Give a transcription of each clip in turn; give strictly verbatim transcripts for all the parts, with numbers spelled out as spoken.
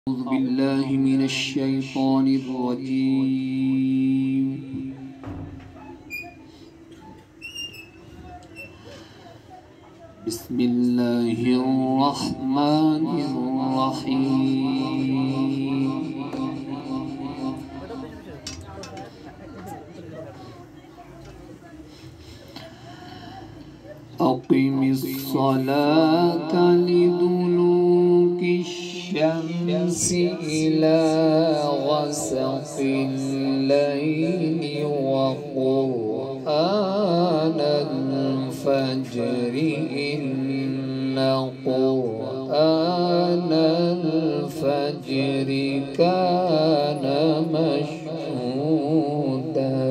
أعوذ بالله من الشيطان الرجيم. بسم الله الرحمن الرحيم. أقم الصلاة لدلوك الشمس إلى غسق الليل وقرآن الفجر إن قرآن الفجر كان مشهودا.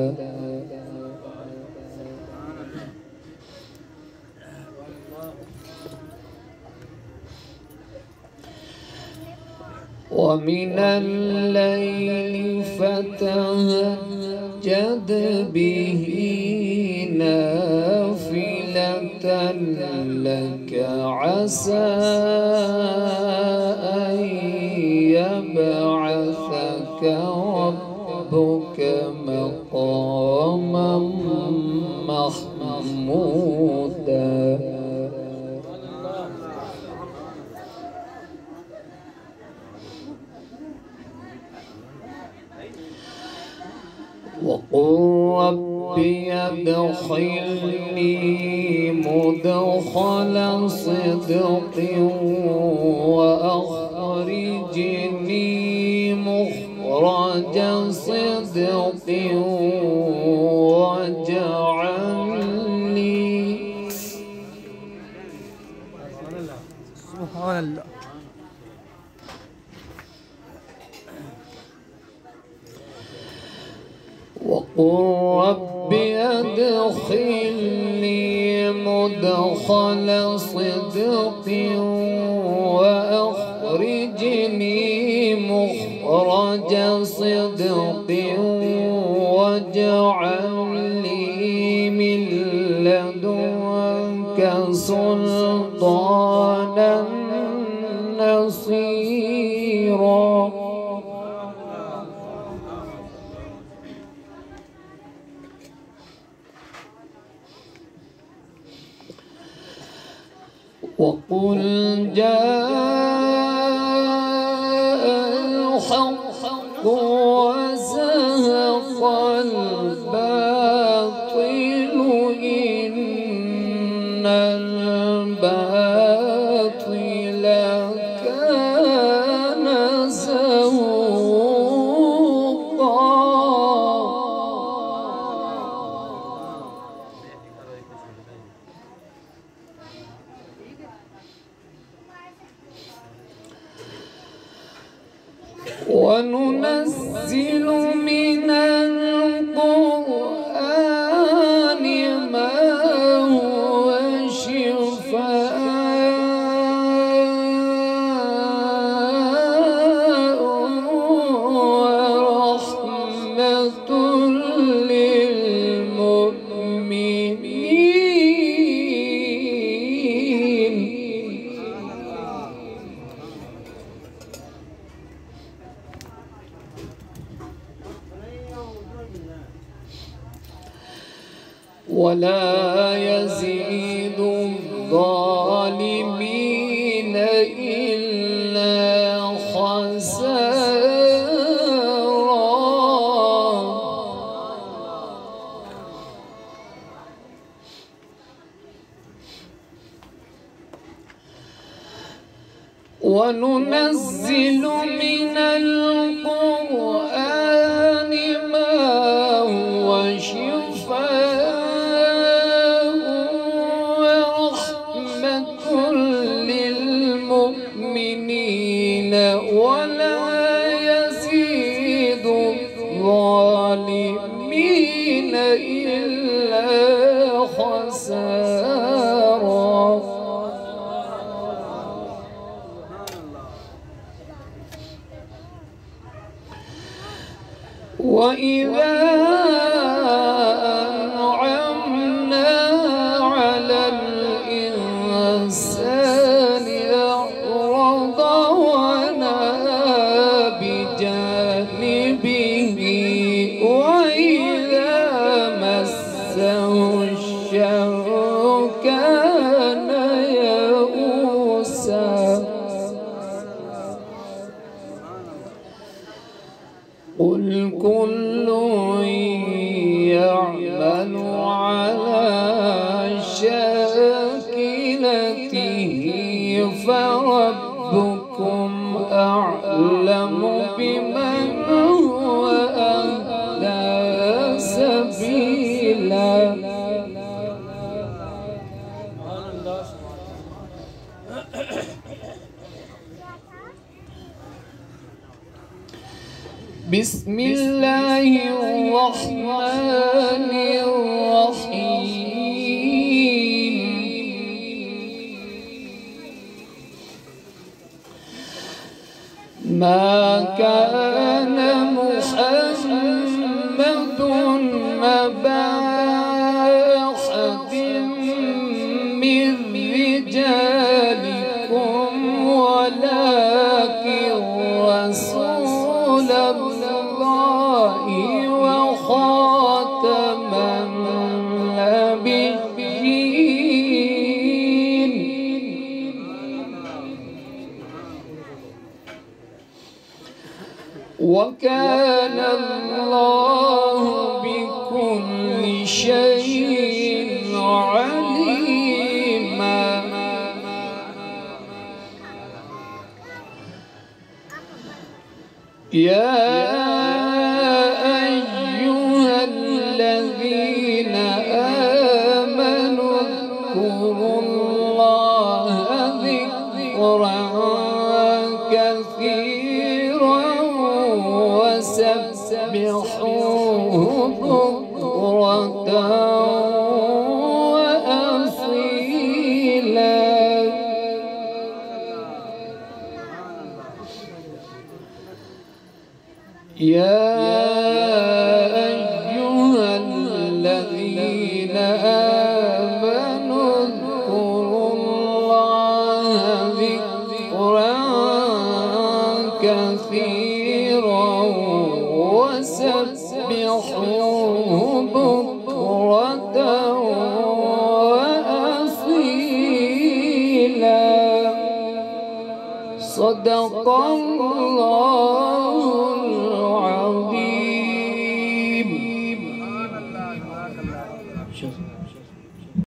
ومن الليل فتهجد به نافلة لك عسى أن يبعثك ربك مقاما محمودا. وقل ربي ادخلني مدخل صدق وأخرجني مخرج صدق واجعلني سبحان الله وقل رب أدخلني مدخل صدق وأخرجني مخرج صدق واجعلني من لدنك سلطانا نصيرا. وقل جاء الحق وزهق الباطل إن الباطل كان زهوقا. وننزل من القرآن ما هو شفاء ورحمة للمؤمنين. ولا يزيد الظالمين إلا خسارا. وننزل من القرآن ما هو شفاء للمؤمنين ولا يزيد الظالمين إلا خسارا. وإذا أنعمنا على الإنسان أعرض ونأى قل كل يعمل على شاكلته فربكم أعلم بمن هو أهدى سبيلا. بسم الله الرحمن الرحيم. ما كان محمد أبا أحد من رجالكم ولكن رسول الله وخاتم النبيين. وكان الله بكل شيء عليما. يا أيها الذين آمنوا اذكروا الله ذكرا كثيرا وسبحوه بكرة وأصيلا. يا أيها الذين آمنوا اذكروا الله ذكرا كثيرا وسبحوه بكرة وأصيلا. صدق الله